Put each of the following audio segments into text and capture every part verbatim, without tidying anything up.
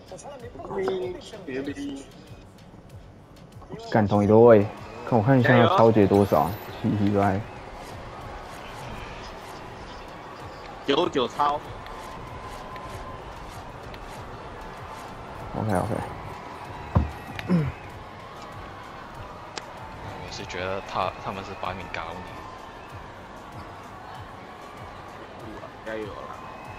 干同一个位，看我看一下超解多少，奇奇怪。 九九超。 OK OK。 我是觉得他他们是把你搞你。 加油啦！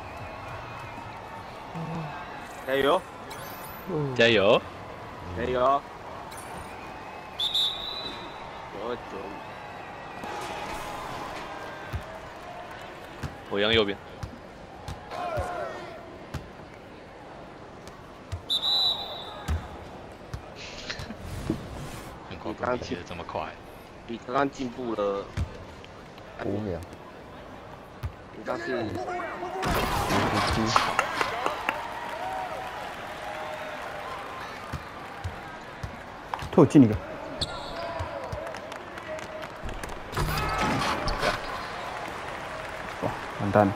加油！ 加油！ 加油！九二九五。 我让右边。很快不比切的这么快。 比刚刚进步了五秒。 你刚是五十七。 退我进一个。哇，完蛋了。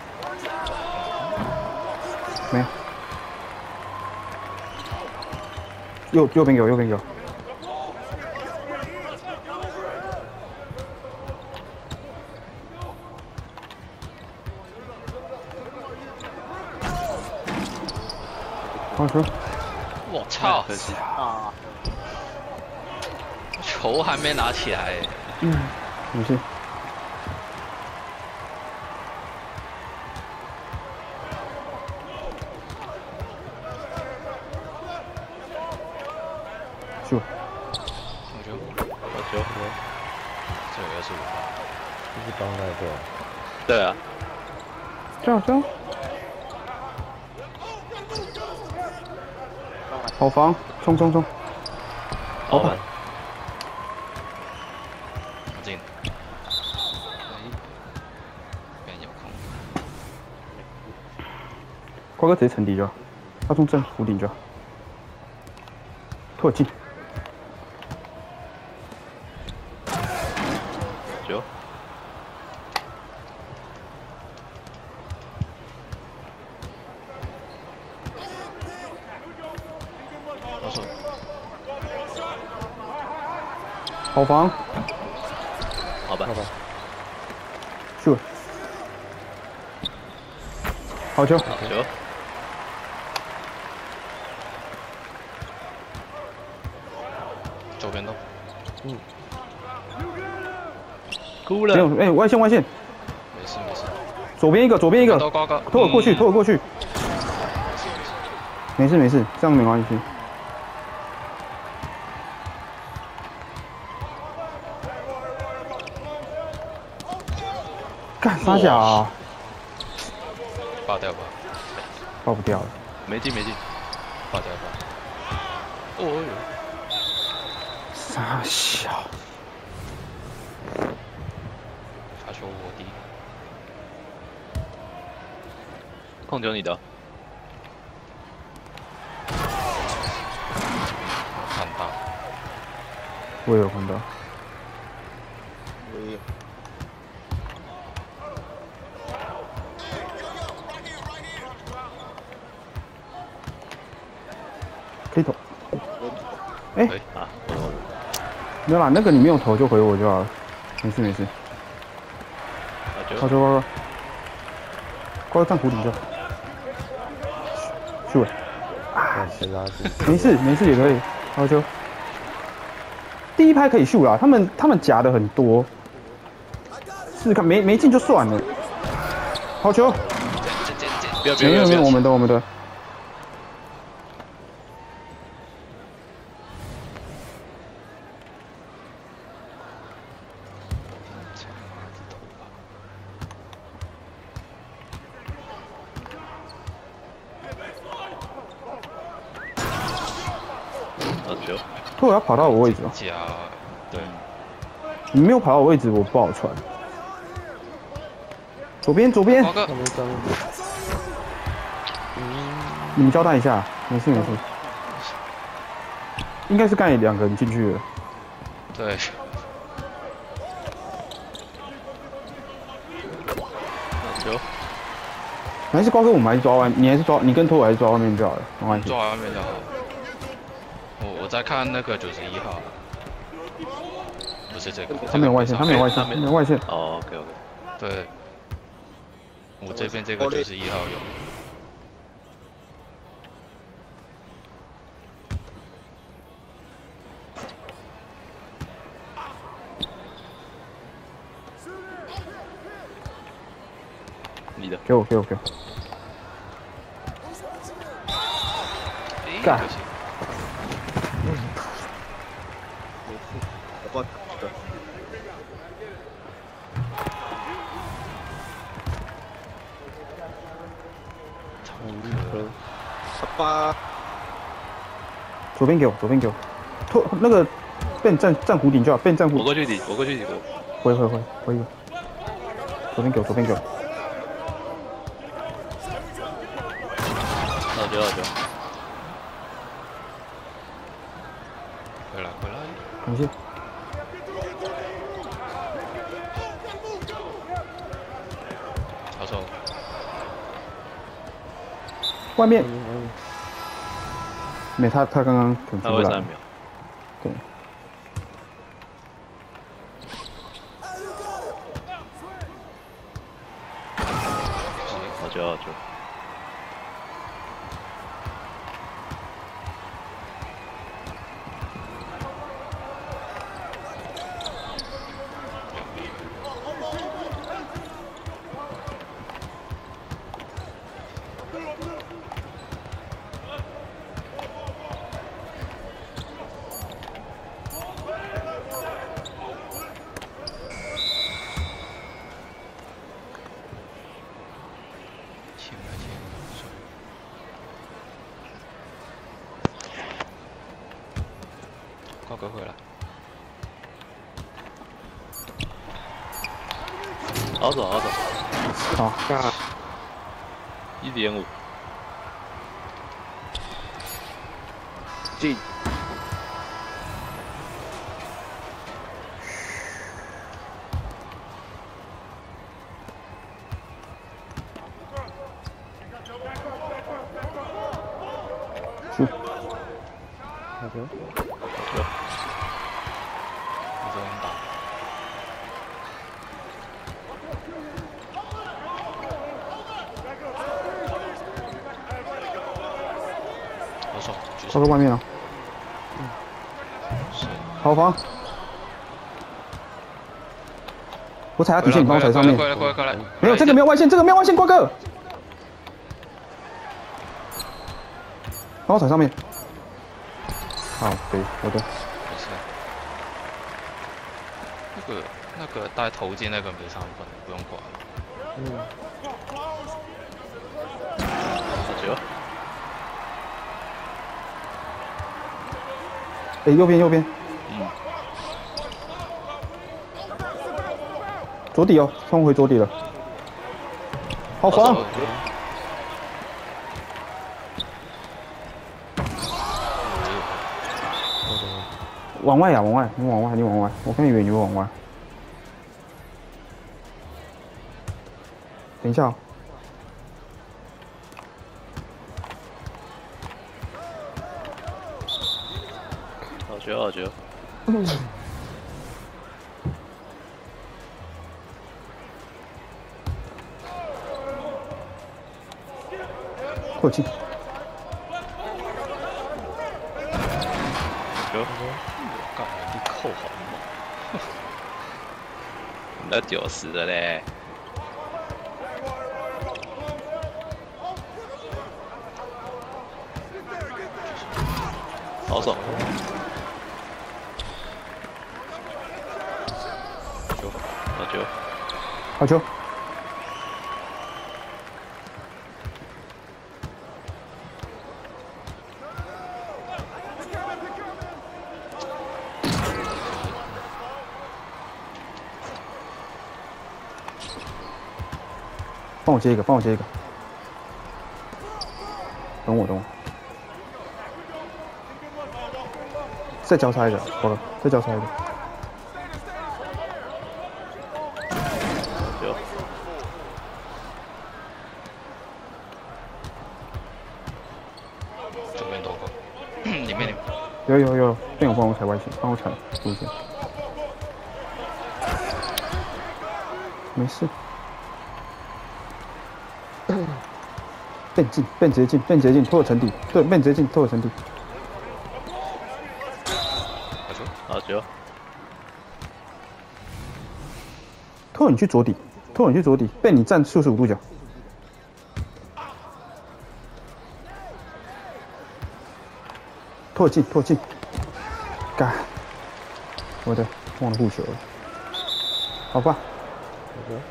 没有。右右边有，右边有。好球！ 我操！ 可惜啊！ 球还没拿起来。 嗯，没事。秀。 好球！好球！这个是五号。 这是帮那个。 对啊。 这样这样。好防，冲冲冲！ 好吧。进。边有空。 瓜哥直接沉底就好，他从正弧顶就好。退我进。 九。 好防， 好吧， 好吧， 秀，好球， 好球，左边的， 嗯， 哭了， 没有，哎，外线外线， 没事没事， 左边一个，左边一个， 高高高， 拖我过去，拖我过去，没事没事，这样没关系。干啥小啊？ 爆掉吧， 爆不掉了。 没进没进，爆掉吧。哦哟， 傻小。 发球我低，控球你的。看到。 我也有看到。 我也有。 可以投。哎、欸， 啊， 没有啦，那个你没有投就回我就好了，没事没事。好球，高高，高高站弧顶就好。去尾。 啊，谁垃圾？ 没事没事也可以，好球。第一拍可以秀啦，他们他们夹的很多，试试看没没进就算了。好球。 不要没有没有，我们的我们的。拓要跑到我位置哦。 假，对。 你没有跑到我位置，我不好传。左边左边。你们交代一下，没事没事。应该是刚才两个人进去了。 对。球。 还是瓜哥，我们还是抓外，你还是抓，你跟托我还是抓外面就好了，没关系。 抓外面就好。我我在看那个九十一号，不是这个。 他没有外线，他没有外线，他没有外线。 哦 ，OK OK。 对，我这边这个九十一号有。 你的。 给我，给我，给我。干。 我的。十八。 左边给我，左边给我。拖那个变站站弧顶就好，变站弧。 我过去顶，我过去顶。 回回回回一个。左边给我，左边给我。 好球好球。 回来回来。 感谢。 好手。 外面。没他他刚刚可能出不来。 三秒。 对。 好球好球。 瓜哥回来。 好走好走。 好。 一点五。进。 去。 好球。 有。 你这样打。好手。 抛到外面了。 嗯。是。 好防。我踩他底线，你帮我踩上面。 过来过来过来。 没有，这个没有外线，这个没有外线，瓜哥。帮我踩上面。好，对，我的。 没事。那个那个戴头巾那个没三分，不用管。 嗯。 好球。 哎，右边右边。 嗯。 左底哦，冲回左底了。好防。往外呀、啊，往外，你往外，你往外，我跟你远，你往外。等一下、哦。 好球好球。 嗯。过去。 球。 干嘛你扣好猛？ 那屌丝的嘞！好手。球，好球。 好球。帮我接一个，帮我接一个。等我，等我。再交叉一个，好了，再交叉一个。 有。 里面里面。 有有有，被我帮我踩外线，帮我踩路线。没事。变进，变直接进，变直接进，拖我沉底。对，变直接进，拖我沉底。 好球， 好球。 拖你去左底，拖你去左底，被你站四十五度角。拖进，拖进。干！我的，忘了护球了。好吧。 好的。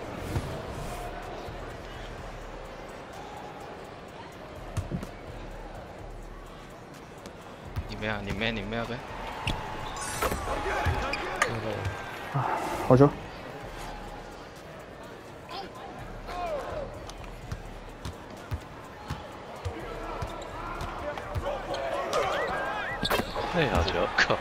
里面啊，里面里面呗。 啊，好球。 哎，好球！靠！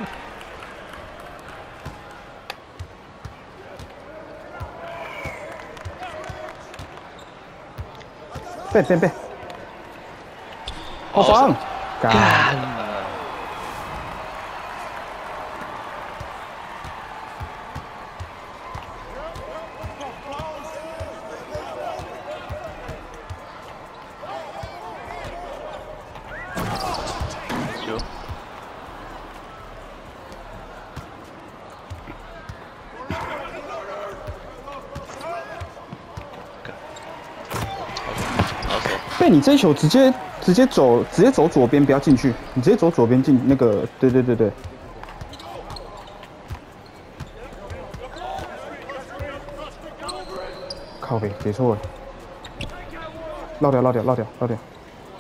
背背背！好防！干！ 球！好手！ 被你这一球直接直接走直接走左边，不要进去，你直接走左边进那个，对对对对。靠北，给错了。绕掉，绕掉，绕掉，绕掉。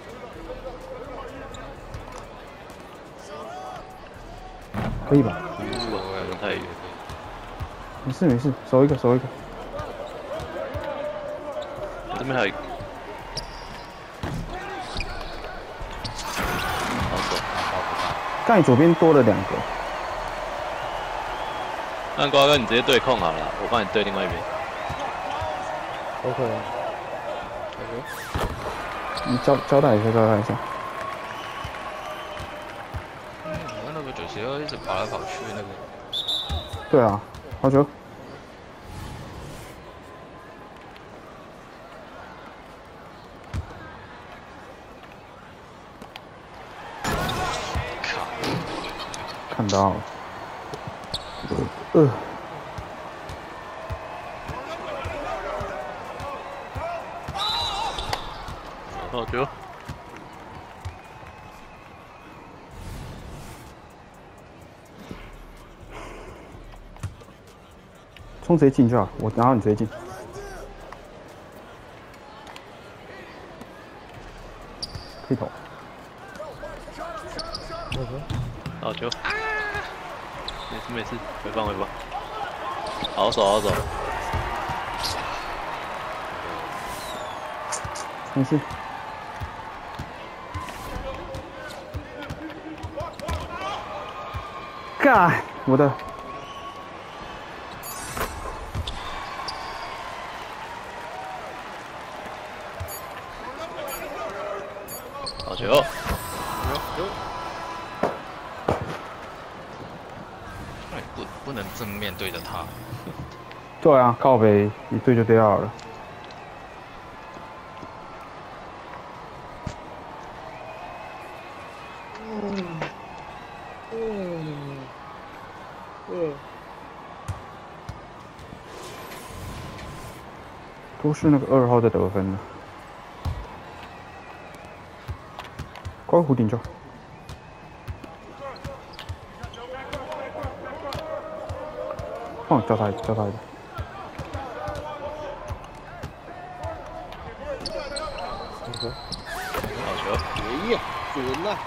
可以吧？ 呜，太远。 没事没事，守一个，守一个。 这边还有一个。好手。 刚才左边多了两个。 那瓜哥，你直接对控好了，我帮你对另外一边。 OK。 你交交代一下，交代一下。 嗯，我那个九十二一直跑来跑去那个。 对啊，好球。 靠！ 看到了。呃。 好球！ 冲直接进就好，我然后你直接进。可以投。 好球！没事没事，回放回放。好手好手。 没事。干，我的。 好球！ 不不能正面对着他。 对啊，靠北一对就对好了。 嗯嗯嗯。 都是那个二号的得分了。快弧顶球。哦，交他一个，交他一个。 好球！ 哎呀，准了！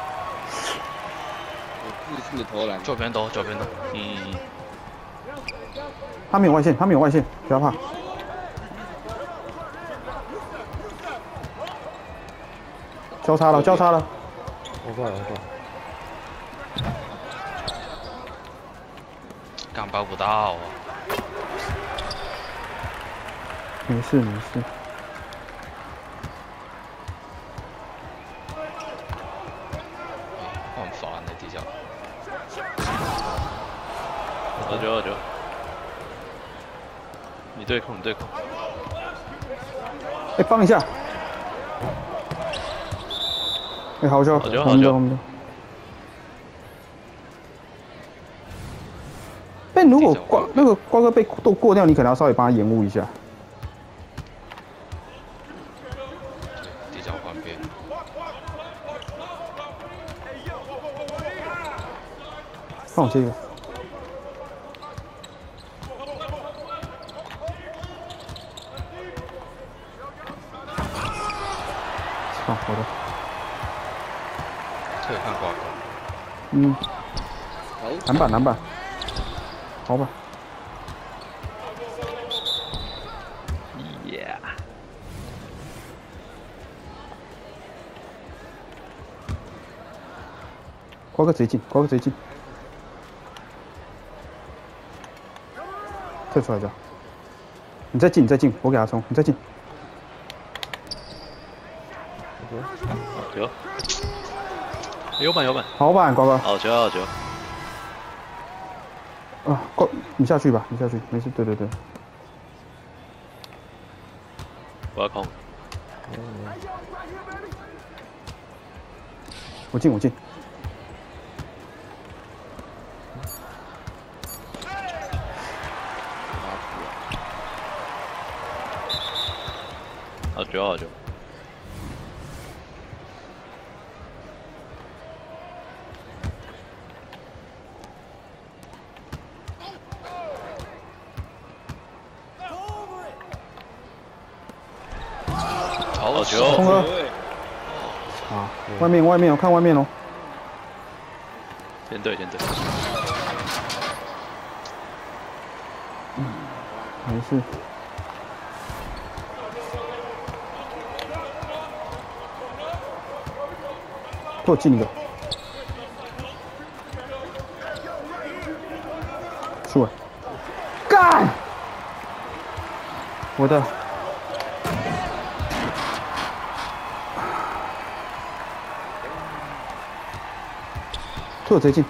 我自信的投篮。 左边投，左边投。 嗯。 他没有外线，他没有外线，不要怕。交叉了，交叉了。 我过来，我过来。 刚包不到啊！ 没事没事。 底角。 二九二九，你对控，你对控。 哎，帮一下。哎，好球， 好球，好球。 但如果瓜那个瓜哥被都过掉，你可能要稍微帮他延误一下。 底角换边。 帮我接一个。好，好的。 这个看瓜哥。 嗯。篮板，篮板。好吧。 Yeah。 瓜哥直接进，瓜哥直接进。退出来就好。你再进，你再进，我给他冲，你再进。 好球。有板有板。 好板，瓜哥。 好球好球。 啊，瓜，你下去吧，你下去，没事。对对对。 我要控。 我进，我进。 好球好球。好球！ 冲哥。啊，外面外面哦，看外面哦。 先对先对。 嗯，没事。给我进一个。输了。干！我的。退我直接进。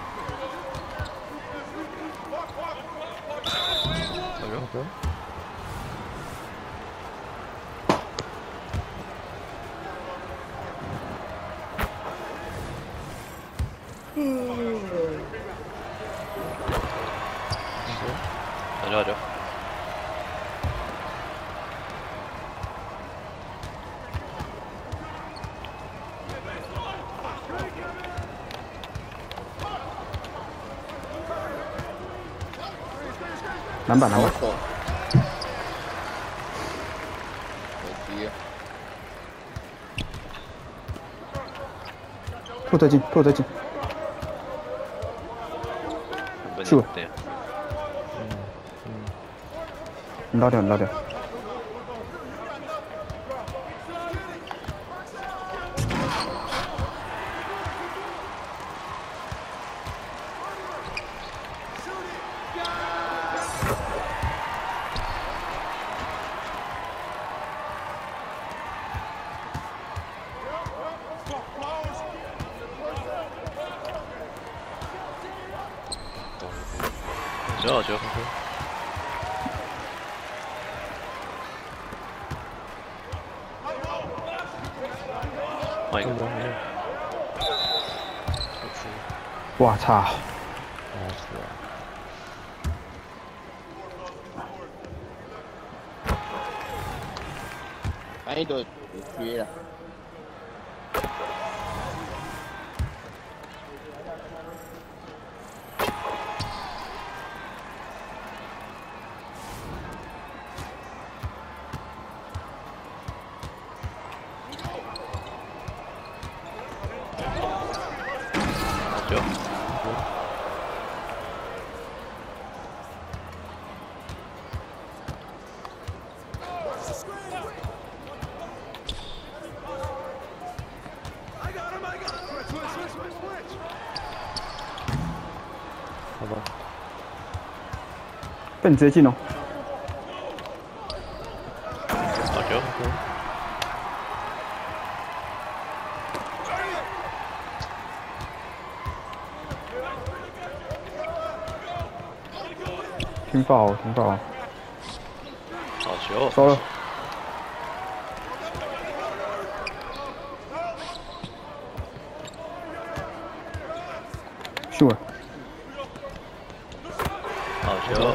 好球好球。 篮板篮板。退再进，退再进。去吧。 对。 你拉掉，你拉掉。 球好球。换一个。 我操！ 反一队缺了。 球。 好吧。 被你直接进哦。 好球。 踢爆踢爆， 好球！ 收了。秀了， 好球！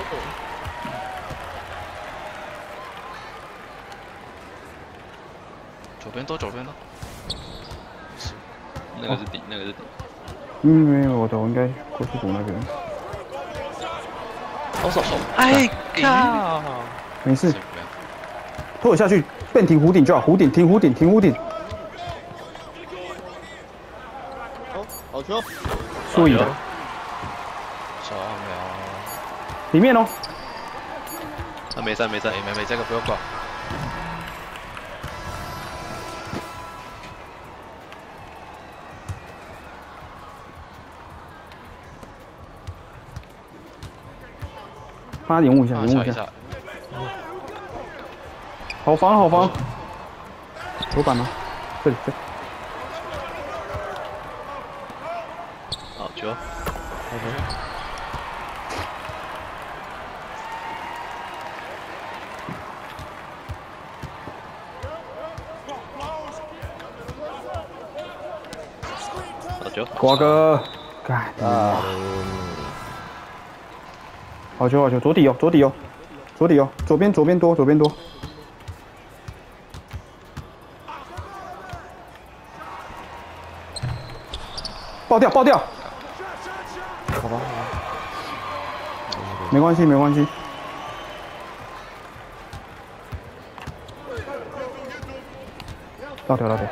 左边多，左边多。是， 那个是底，那个是底。 嗯，没有我的，我应该过去补那边。 好手手！哎靠！ 没事这，边拖我下去，变停弧顶就好，弧顶停弧顶停弧顶， 哦，好球！ 输赢的， 手秒。 里面哦。 啊，没删没删没，没没，这个不用管。 帮他延误一下， 啊， 延误一下。 查一下。 好防好防，头板吗？这里这里。 好球！好球！ 瓜哥，干啊！好球好球，左底哦左底哦，左底哦，左边左边多左边多。爆掉爆掉！ 好吧， 没关系没关系。倒掉倒掉。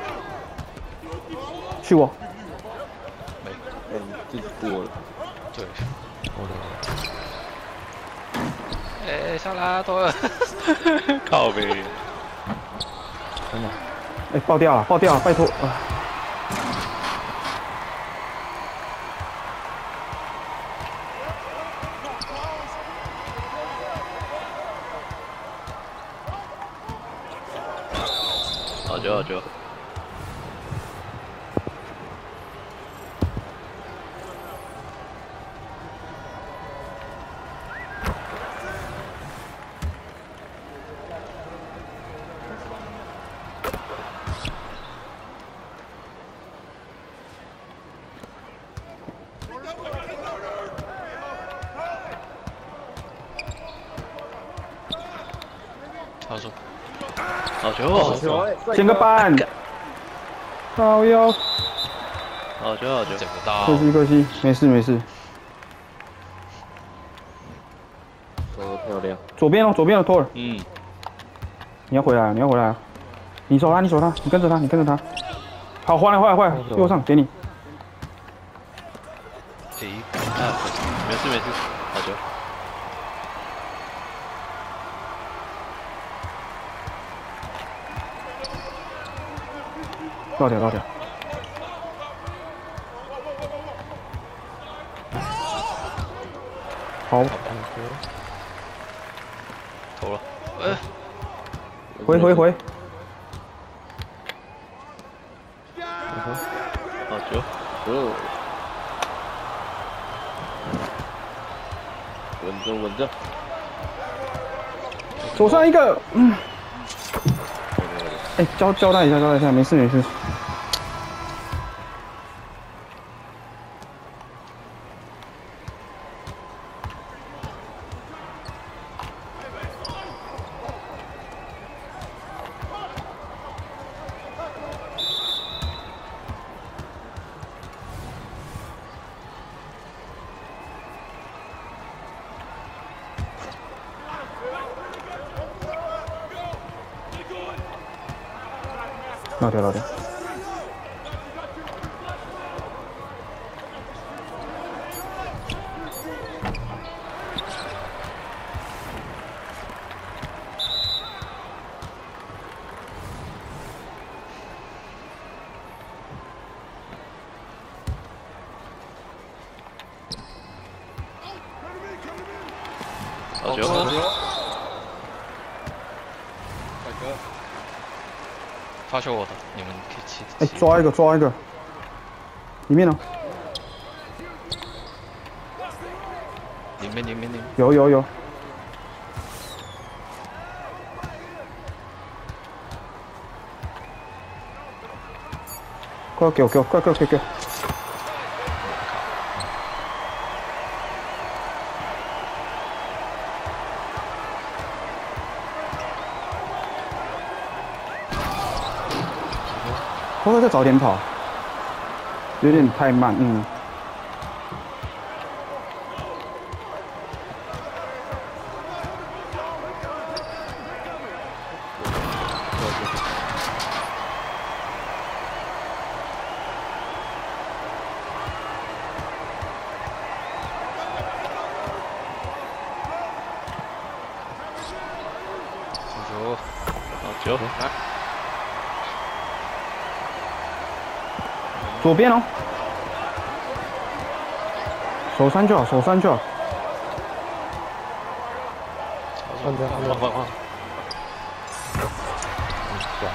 去我。 没。 哎，你自己过了。 对。 我的。 哎，上拉多了。 靠呗！ 真的。 哎，爆掉了爆掉了，拜托啊！ 好球好球！ 他说。 好球！好球哎， 捡个板，靠腰， 好球好球！ 捡不到。 可惜可惜，没事没事。 收得漂亮。 左边哦，左边的托尔， 嗯， 你要回来啊，你要回来啊！你守他，你守他，你跟着他，你跟着他。好，换了换了换了，右上给你。 诶，啊，没事没事，好球！ 倒掉倒掉。好， 投了， 呃， 回回回， 好球！ 哦，稳着稳着。 左上一个，嗯。哎，交交代一下，交代一下，没事没事。老掉老掉。 好球！ 发球我的，你们可以骑。 哎，抓一个抓一个，里面呢？ 里面里面里面。 有有有。快给我给我快快快给我！会不会再早点跑？有点太慢，嗯。 球， 好球，来， 左边哦，手三就好，手三就好。 换掉，换掉， 换换换， 爽。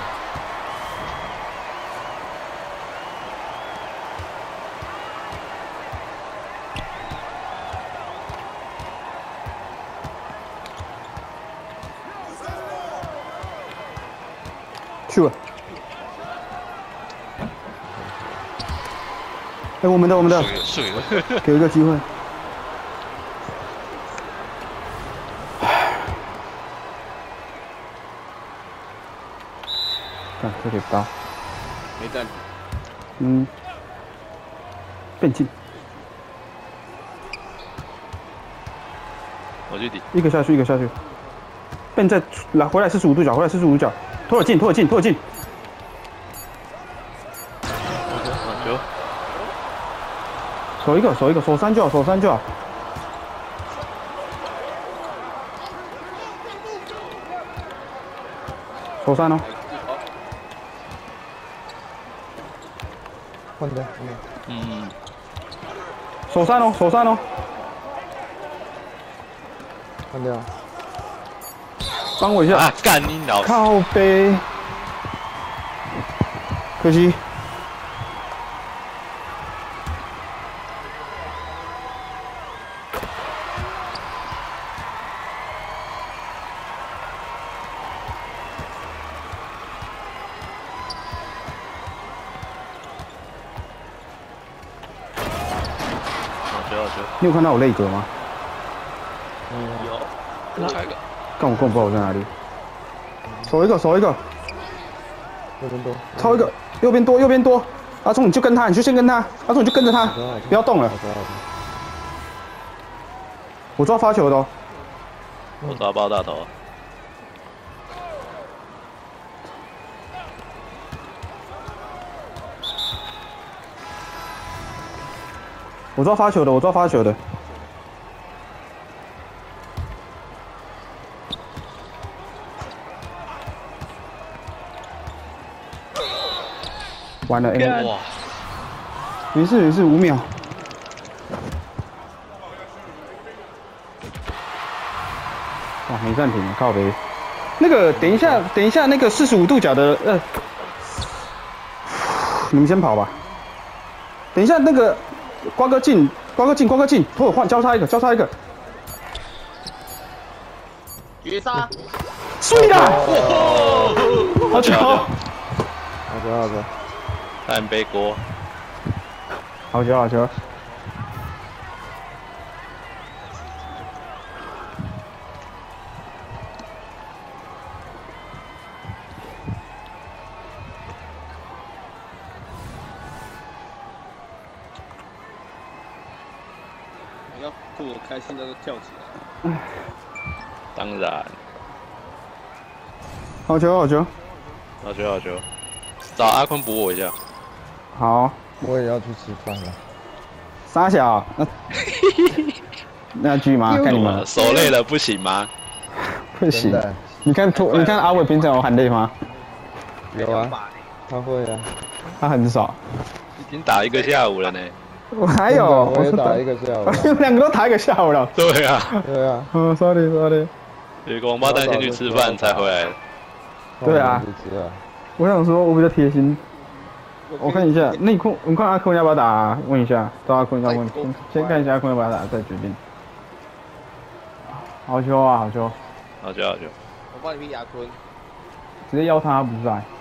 去了。哎，我们的，我们的， 水了，水了。 给一个机会。看这里高， 没站。 嗯，变近， 我去顶， 一个下去，一个下去，变再来回来四十五度角，回来四十五度角，拖得近，拖得近，拖得近。 好球， 手一个，手一个，手三就好，手三就好。手三哦， 换掉，换掉。 嗯， 手三哦，手三哦， 换掉。 帮我一下。 啊，干你老师， 靠背，可惜。 好球好球， 你有看到我泪格吗？ 有， 下一个， 但我根本不知道我在哪里。手一个，手一个， 右边多。 超一个，右边多，右边多。阿忠你就跟他，你就先跟他，阿忠你就跟着他，不要动了。 好的，好的。 我抓发球的哦。 我抓爆大头， 我抓发球的，我抓发球的。完了，哎， 哇， 没事没事，五秒。哇，没暂停，靠北。那个，等一下，等一下，那个四十五度角的，呃，你们先跑吧。等一下，那个瓜哥进，瓜哥进，瓜哥进，或者换交叉一个，交叉一个。 绝杀！ 碎了！好球！ 好的，好的。 但背锅， 好球，好球！ 你要过得开心的都跳起来。 当然， 好球，好球！ 好球好球，找阿坤补我一下， 好， 我也要去吃饭了。 傻小，那那句吗？看你们手累了不行吗？ 不行真的。 你看图，你看阿伟平常有喊累吗？ 有啊，他会啊。 他很少。 已经打一个下午了呢。 我还有， 我也是打一个下午。 你们两个都打一个下午了。 对啊， 对啊。 嗯 ，sorry sorry。 有个王八蛋先去吃饭才回来。 对啊。我想说，我比较贴心。我看一下内裤，我看阿坤要不要打？问一下，找阿坤要问，先看一下阿坤要不要打，再决定。 好球啊，好球！ 好球好球。 我帮你拼牙坤。 直接邀他不在。